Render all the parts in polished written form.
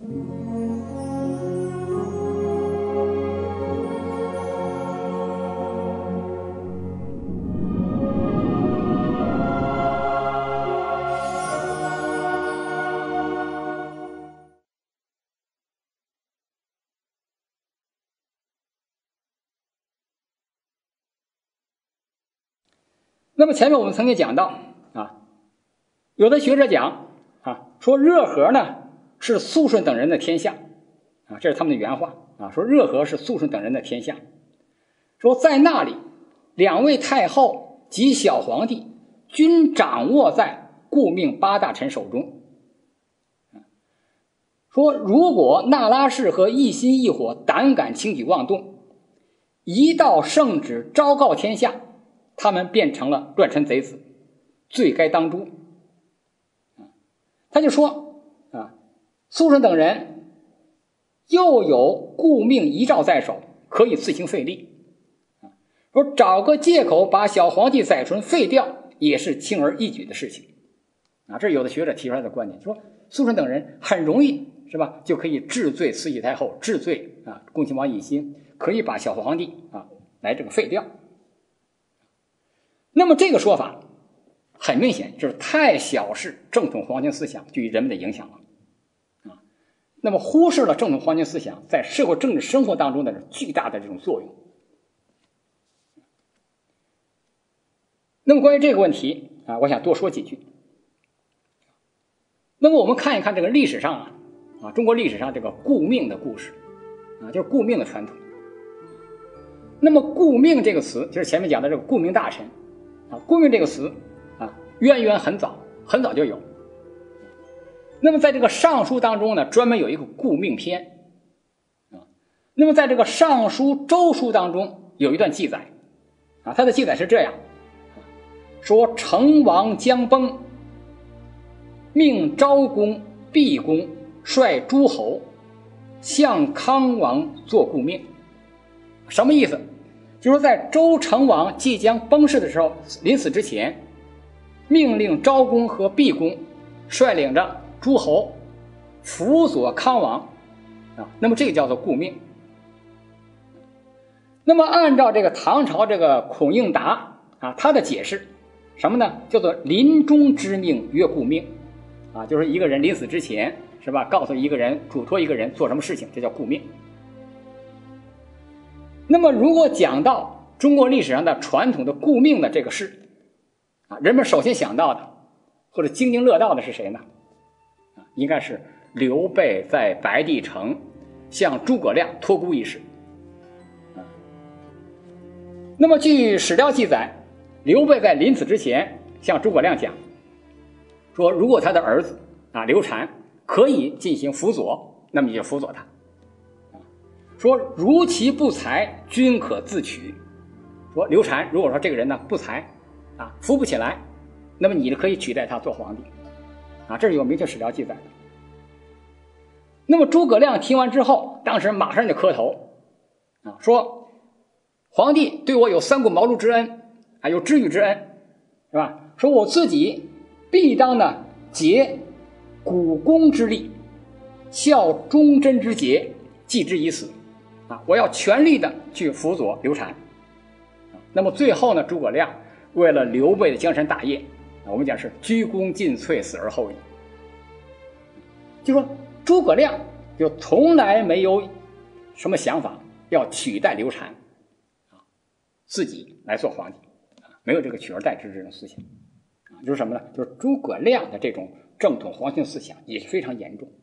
那么前面我们曾经讲到有的学者讲说热河呢是肃顺等人的天下这是他们的原话说热河是肃顺等人的天下，说在那里两位太后及小皇帝均掌握在顾命八大臣手中。说如果那拉氏和一心一火胆敢轻举妄动，一道圣旨昭告天下，他们变成了乱臣贼子，罪该当诛。他就说肃顺等人又有顾命遗诏在手，可以自行废立，说找个借口把小皇帝载淳废掉也是轻而易举的事情这是有的学者提出来的观点，说肃顺等人很容易是吧，就可以治罪慈禧太后，治罪恭亲王奕欣，可以把小皇帝来这个废掉。那么这个说法很明显就是太小视正统皇权思想对于人们的影响了那么忽视了正统皇权思想在社会政治生活当中的巨大的这种作用。那么关于这个问题我想多说几句。那么我们看一看这个历史上中国历史上这个顾命的故事就是顾命的传统。那么顾命这个词就是前面讲的这个顾命大臣顾命这个词渊源很早很早就有。那么在这个尚书当中呢专门有一个顾命篇那么在这个尚书周书当中有一段记载它的记载是这样说成王将崩，命昭公毕公率诸侯向康王做顾命。什么意思？就是说在周成王即将崩逝的时候，临死之前命令昭公和毕公率领着诸侯辅佐康王那么这个叫做顾命。那么按照这个唐朝这个孔应达他的解释什么呢？叫做临终之命曰顾命就是一个人临死之前是吧，告诉一个人嘱托一个人做什么事情，这叫顾命。那么如果讲到中国历史上的传统的顾命的这个事人们首先想到的或者津津乐道的是谁呢？应该是刘备在白帝城向诸葛亮托孤一事。那么据史料记载，刘备在临死之前向诸葛亮讲说，如果他的儿子刘禅可以进行辅佐，那么你就辅佐他。说如其不才，均可自取。说刘禅如果说这个人呢不才扶不起来，那么你可以取代他做皇帝这是有明确史料记载的。那么诸葛亮听完之后，当时马上就磕头说皇帝对我有三顾茅庐之恩有知遇之恩是吧？说我自己必当呢竭股肱之力，效忠贞之节，继之以死我要全力的去辅佐刘禅。那么最后呢，诸葛亮为了刘备的江山大业我们讲是鞠躬尽瘁，死而后已。就说诸葛亮就从来没有什么想法要取代刘禅自己来做皇帝没有这个取而代之这种思想就是什么呢？就是诸葛亮的这种正统皇权思想也是非常严重。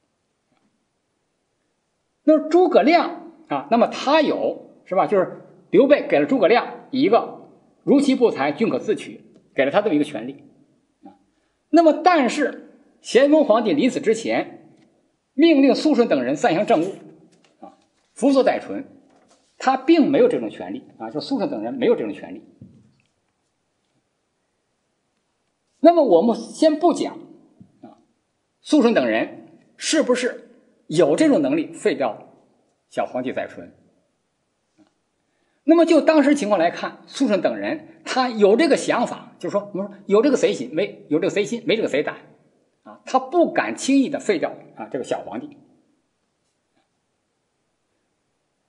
那么诸葛亮那么他有是吧？就是刘备给了诸葛亮一个如其不才，均可自取，给了他这么一个权利那么但是咸丰皇帝临死之前命令肃顺等人3项政务辅佐载淳，他并没有这种权利就肃顺等人没有这种权利。那么我们先不讲肃顺等人是不是有这种能力废掉小皇帝载淳。那么就当时情况来看，肃顺等人他有这个想法，就是说我们说有这个贼心，没有这个贼心，没这个贼胆他不敢轻易的废掉这个小皇帝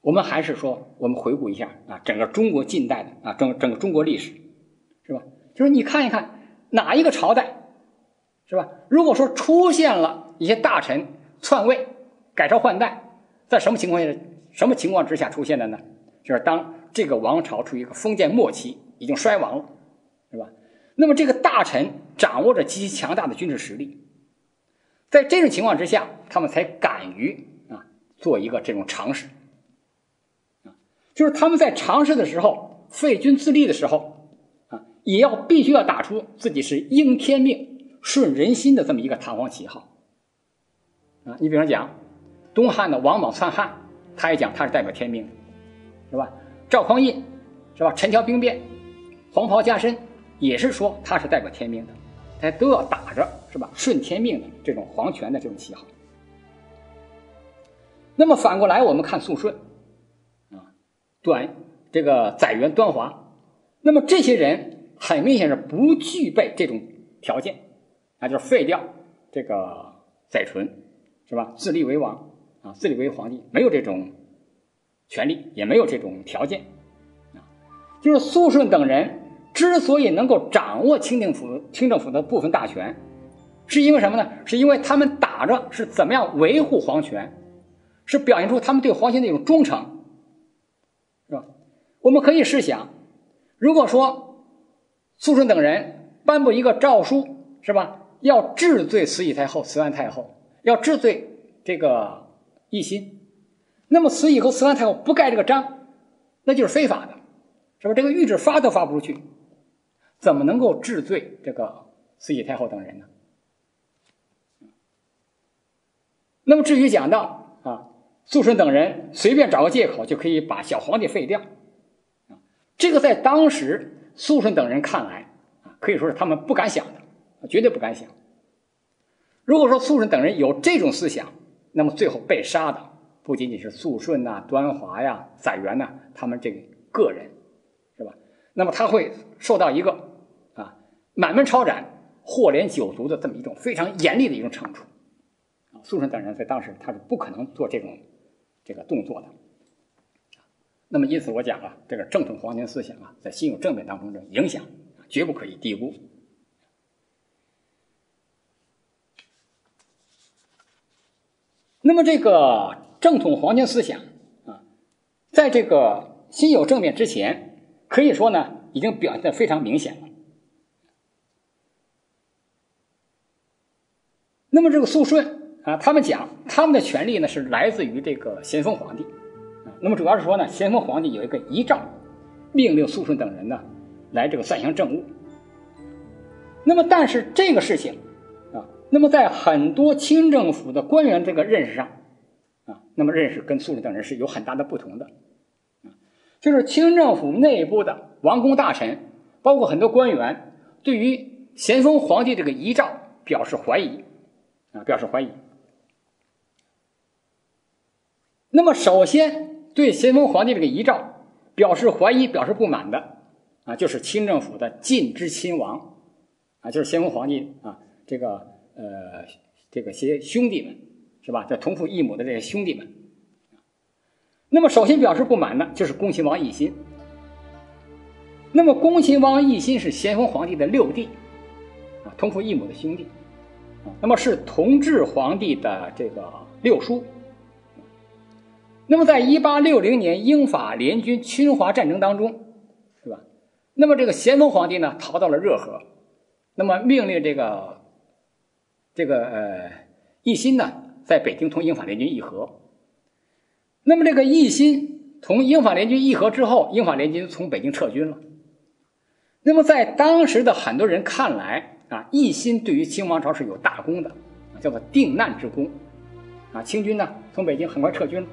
我们还是说，我们回顾一下整个中国近代的整个中国历史，是吧？就是你看一看哪一个朝代，是吧？如果说出现了一些大臣篡位、改朝换代，在什么情况之下出现的呢？就是当这个王朝处于一个封建末期，已经衰亡了，是吧？那么这个大臣掌握着极其强大的军事实力，在这种情况之下，他们才敢于做一个这种尝试，就是他们在尝试的时候，废军自立的时候也必须要打出自己是应天命顺人心的这么一个堂皇旗号你比方讲东汉的王莽篡汉，他也讲他是代表天命，是吧？赵匡胤，是吧？陈桥兵变，黄袍加身，也是说他是代表天命的，他都要打着，是吧？顺天命的这种皇权的这种旗号。那么反过来，我们看肃顺这个载元、端华，那么这些人很明显是不具备这种条件就是废掉这个载淳，是吧？自立为王自立为皇帝，没有这种权利，也没有这种条件就是肃顺等人之所以能够掌握清政府的部分大权，是因为什么呢？是因为他们打着是怎么样维护皇权，是表现出他们对皇权的一种忠诚，是吧？我们可以试想，如果说肃顺等人颁布一个诏书，是吧？要治罪慈禧太后、慈安太后，要治罪这个奕欣，那么慈禧和慈安太后不盖这个章，那就是非法的，是吧？这个谕旨发都发不出去，怎么能够治罪这个慈禧太后等人呢？那么至于讲到肃顺等人随便找个借口就可以把小皇帝废掉这个在当时肃顺等人看来可以说是他们不敢想的，绝对不敢想。如果说肃顺等人有这种思想，那么最后被杀的不仅仅是肃顺端华载元他们这个人，是吧？那么他会受到一个满门抄斩、祸连九族的这么一种非常严厉的一种惩处肃顺等人在当时他是不可能做这个动作的。那么因此我讲这个正统皇权思想在辛酉政变当中的影响绝不可以低估。那么这个正统皇权思想在这个辛酉政变之前，可以说呢已经表现得非常明显了。那么这个肃顺他们讲他们的权力呢是来自于这个咸丰皇帝那么主要是说呢，咸丰皇帝有一个遗诏，命令肃顺等人呢来这个暂襄政务。那么但是这个事情那么在很多清政府的官员这个认识上那么认识跟肃顺等人是有很大的不同的就是清政府内部的王公大臣，包括很多官员，对于咸丰皇帝这个遗诏表示怀疑那么首先对咸丰皇帝这个遗诏表示怀疑、表示不满的就是清政府的近支亲王就是咸丰皇帝这个些兄弟们，是吧？这同父异母的这些兄弟们。那么首先表示不满的就是恭亲王奕欣。那么恭亲王奕欣是咸丰皇帝的六弟同父异母的兄弟那么是同治皇帝的这个六叔。那么在1860年英法联军侵华战争当中，是吧？那么这个咸丰皇帝呢逃到了热河，那么命令这个奕欣呢在北京同英法联军议和。那么这个奕欣同英法联军议和之后，英法联军从北京撤军了。那么在当时的很多人看来奕欣对于清王朝是有大功的叫做定难之功清军呢从北京很快撤军了。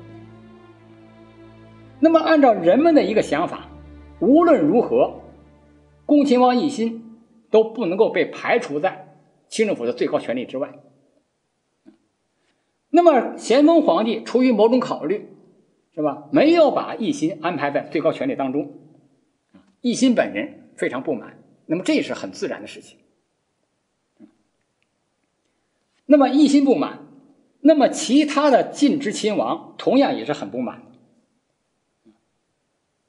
那么按照人们的一个想法，无论如何恭亲王奕欣都不能够被排除在清政府的最高权力之外。那么咸丰皇帝出于某种考虑，是吧？没有把奕欣安排在最高权力当中，奕欣本人非常不满，那么这也是很自然的事情。那么奕欣不满，那么其他的近支亲王同样也是很不满。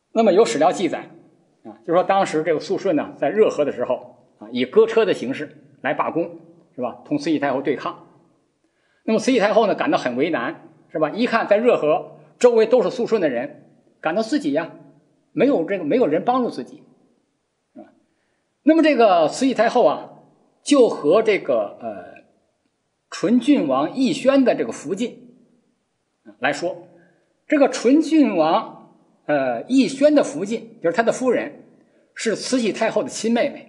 那么有史料记载就说当时这个肃顺呢，在热河的时候以割车的形式来罢工，是吧？同慈禧太后对抗。那么慈禧太后呢，感到很为难，是吧？一看在热河周围都是肃顺的人，感到自己没有人帮助自己，是吧？那么这个慈禧太后就和这个纯郡王奕轩的这个福晋来说，这个纯郡王奕轩的福晋就是他的夫人，是慈禧太后的亲妹妹。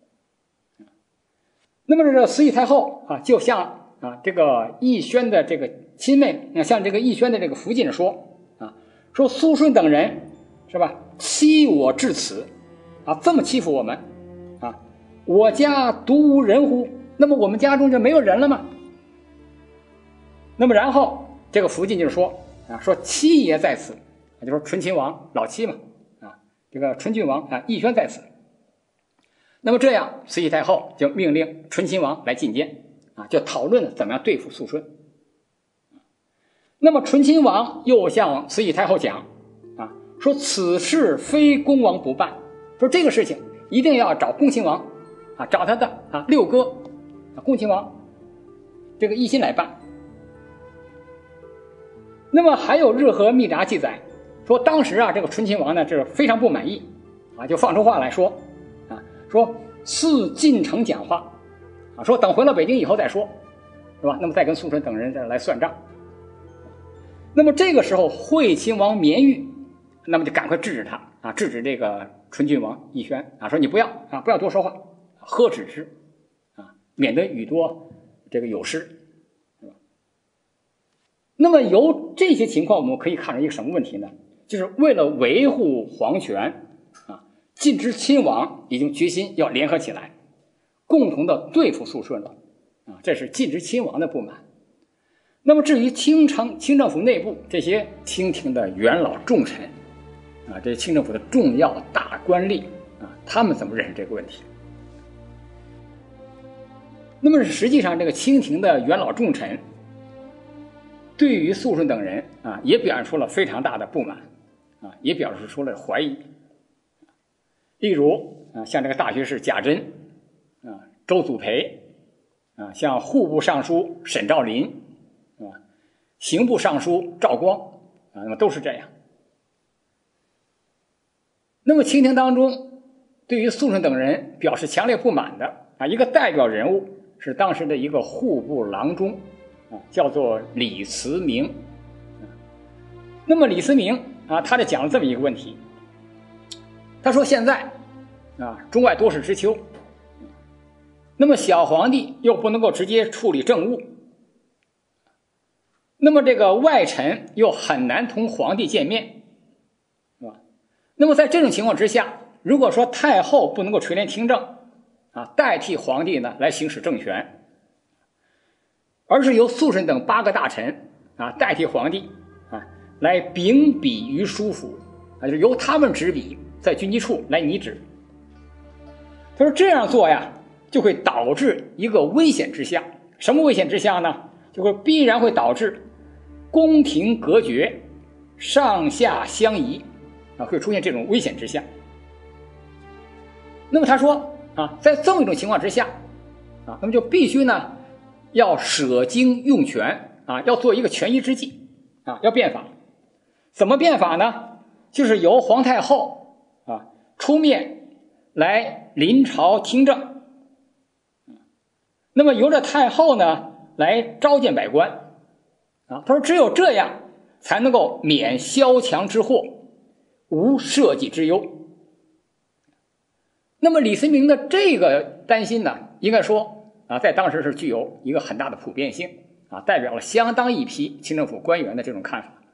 那么这个慈禧太后就向这个奕轩的这个亲妹向这个奕轩的这个福晋说说肃顺等人是吧，欺我至此这么欺负我们我家独无人乎？那么我们家中就没有人了吗？那么然后这个福晋就说说妻爷在此，就说纯亲王老妻嘛这个纯郡王奕轩在此。那么这样慈禧太后就命令纯亲王来觐见就讨论怎么样对付肃顺。那么纯亲王又向慈禧太后讲说此事非恭王不办，说这个事情一定要找恭亲王找他的六哥恭亲王这个奕欣来办。那么还有日和密札记载说，当时这个纯亲王呢这是非常不满意就放出话来说说似进城讲话说等回了北京以后再说，是吧？那么再跟肃顺等人再来算账。那么这个时候惠亲王绵玉那么就赶快制止他制止这个纯郡王奕轩说你不要多说话，呵止之免得语多这个有失，是吧？那么由这些情况我们可以看出一个什么问题呢？就是为了维护皇权晋之亲王已经决心要联合起来共同的对付肃顺了这是晋之亲王的不满。那么至于清政府内部这些清廷的元老重臣这些清政府的重要大官吏他们怎么认识这个问题？那么实际上这个清廷的元老重臣对于肃顺等人也表现出了非常大的不满也表示出了怀疑。例如像这个大学士贾珍周祖培像户部尚书沈兆麟刑部尚书赵光那么都是这样。那么清廷当中对于肃顺等人表示强烈不满的一个代表人物是当时的一个户部郎中叫做李慈铭。那么李慈铭他就讲了这么一个问题，他说现在中外多事之秋，那么小皇帝又不能够直接处理政务，那么这个外臣又很难同皇帝见面，是吧？那么在这种情况之下，如果说太后不能够垂帘听政代替皇帝呢来行使政权，而是由肃顺等8个大臣代替皇帝来秉笔于书府就是由他们执笔在军机处来拟旨。他说这样做就会导致一个危险之象。什么危险之象呢？就会必然会导致宫廷隔绝，上下相宜会出现这种危险之象。那么他说在这么一种情况之下那么就必须呢要舍精用权要做一个权宜之计要变法。怎么变法呢？就是由皇太后出面来临朝听政，那么由着太后呢来召见百官他说只有这样才能够免萧墙之祸，无社稷之忧。那么李思明的这个担心呢，应该说在当时是具有一个很大的普遍性代表了相当一批清政府官员的这种看法。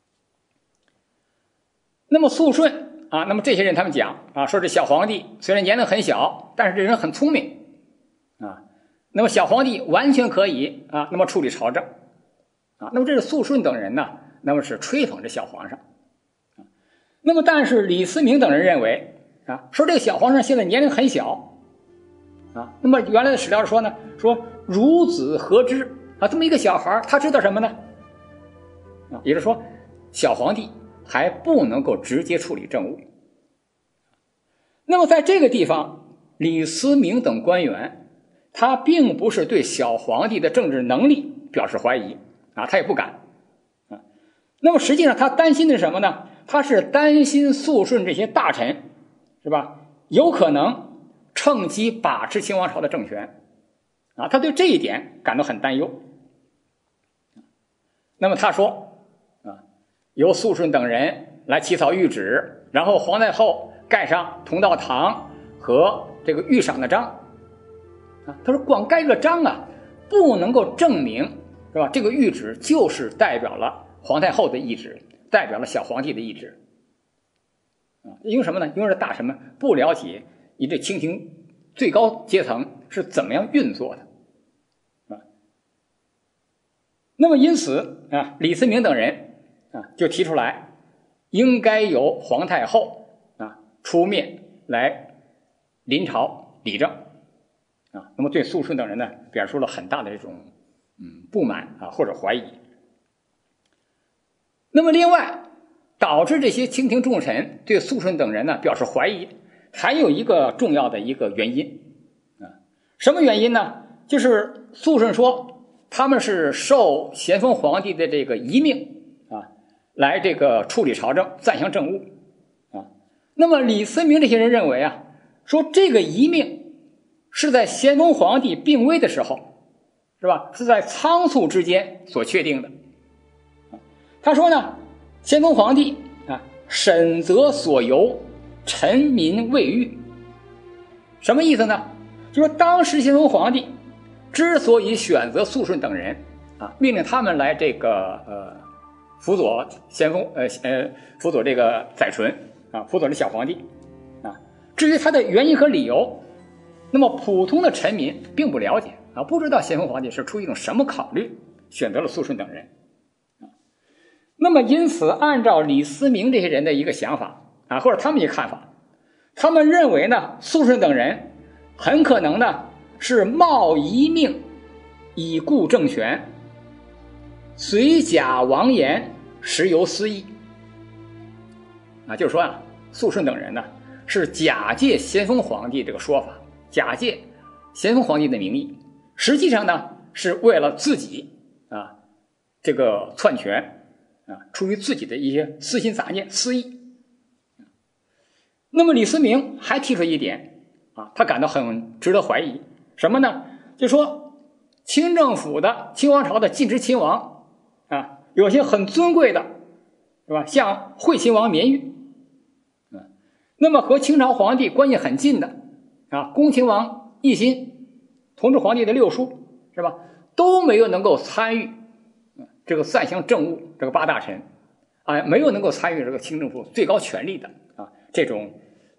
那么肃顺那么这些人他们讲说这小皇帝虽然年龄很小，但是这人很聪明那么小皇帝完全可以那么处理朝政那么这是肃顺等人呢，那么是吹捧这小皇上那么但是李思明等人认为说这个小皇上现在年龄很小那么原来的史料说呢，说孺子何知这么一个小孩他知道什么呢也就是说小皇帝还不能够直接处理政务。那么在这个地方，李思明等官员他并不是对小皇帝的政治能力表示怀疑啊，他也不敢啊。那么实际上他担心的是什么呢？他是担心肃顺这些大臣，是吧？有可能趁机把持清王朝的政权啊，他对这一点感到很担忧。那么他说啊，由肃顺等人来起草谕旨，然后皇太后盖上同道堂和这个御赏的章啊。他说光盖个章啊，不能够证明是吧？这个谕旨就是代表了皇太后的意志，代表了小皇帝的意志啊。因为什么呢？因为这大臣们不了解你这清廷最高阶层是怎么样运作的啊。那么因此啊，李思明等人啊就提出来，应该由皇太后啊出面来临朝理政啊。那么对肃顺等人呢表示出了很大的这种不满啊或者怀疑。那么另外导致这些清廷重臣对肃顺等人呢表示怀疑，还有一个重要的一个原因啊。什么原因呢？就是肃顺说他们是受咸丰皇帝的这个遗命啊，来这个处理朝政，暂襄政务啊。那么李思明这些人认为啊，说这个遗命是在咸丰皇帝病危的时候，是吧？是在仓促之间所确定的。他说呢，咸丰皇帝啊，审责所由，臣民未遇。什么意思呢？就说当时咸丰皇帝之所以选择肃顺等人啊，命令他们来这个辅佐咸丰辅佐这个载淳啊，辅佐这小皇帝啊。至于他的原因和理由，那么普通的臣民并不了解啊，不知道咸丰皇帝是出于一种什么考虑选择了肃顺等人啊。那么因此，按照李思明这些人的一个想法啊，或者他们一个看法，他们认为呢，肃顺等人很可能呢是冒遗命以固政权，随假妄言，实由私意啊。就是说啊，肃顺等人呢是假借咸丰皇帝这个说法，假借咸丰皇帝的名义，实际上呢是为了自己啊这个篡权啊，出于自己的一些私心杂念、私意。那么李思明还提出一点啊，他感到很值得怀疑，什么呢？就说清政府的清王朝的近支亲王啊，有些很尊贵的，是吧？像惠亲王绵玉啊，那么和清朝皇帝关系很近的啊，恭亲王奕欣，同治皇帝的六叔，是吧？都没有能够参与这个暂襄政务，这个八大臣啊，没有能够参与这个清政府最高权力的啊这种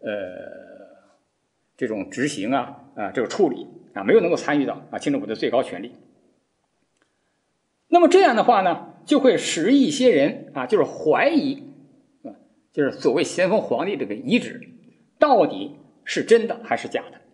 执行这个处理啊，没有能够参与到清政府的最高权力。那么这样的话呢，就会使一些人啊，就是怀疑啊，就是所谓咸丰皇帝这个遗旨到底是真的还是假的。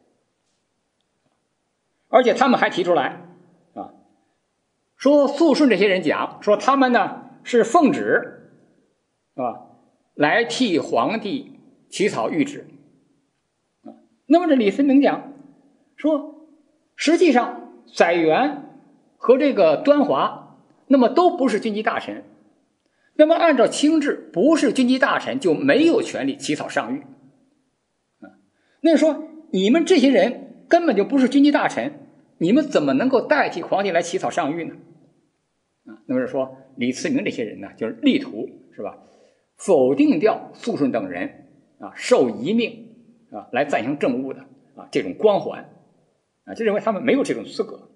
而且他们还提出来啊，说肃顺这些人讲说他们呢是奉旨来替皇帝起草谕旨啊。那么这李思明讲说，实际上载垣和这个端华那么都不是军机大臣，那么按照清制，不是军机大臣就没有权利起草上谕啊。那说你们这些人根本就不是军机大臣，你们怎么能够代替皇帝来起草上谕呢？啊，那么是说李思明这些人呢，就是力图是吧，否定掉肃顺等人啊受遗命啊来暂襄政务的啊这种光环啊，就认为他们没有这种资格。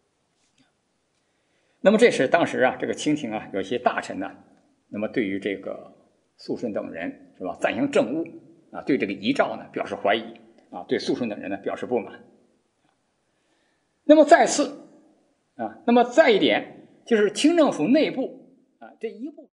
那么这是当时这个清廷有些大臣呢，那么对于这个肃顺等人是吧暂襄政务啊，对这个遗诏呢表示怀疑啊，对肃顺等人呢表示不满。那么再次啊，那么再一点就是清政府内部啊这一步。